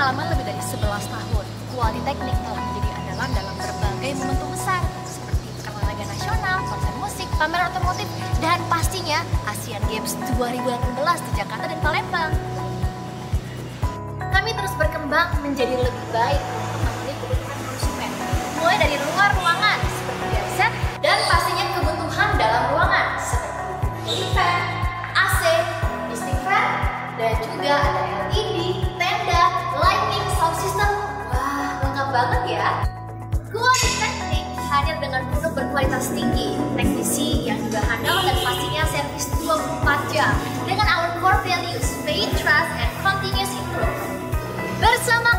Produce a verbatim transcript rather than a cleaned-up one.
pengalaman lebih dari sebelas tahun, Quality Technique telah menjadi andalan dalam berbagai momentum besar seperti olahraga nasional, konser musik, pameran otomotif, dan pastinya Asian Games dua ribu delapan belas di Jakarta dan Palembang. Kami terus berkembang menjadi lebih baik untuk memenuhi kebutuhan konsumen, mulai dari luar ruangan seperti riset dan pastinya kebutuhan dalam ruangan seperti cooling fan, A C, misting fan, dan juga ada L E D, tenda, lighting, sound system. Wah, lengkap banget ya. Quality Technique hadir dengan produk berkualitas tinggi, teknisi yang juga handal dan pastinya servis dua puluh empat jam dengan our core values, faith, trust, and continuous improvement. Bersama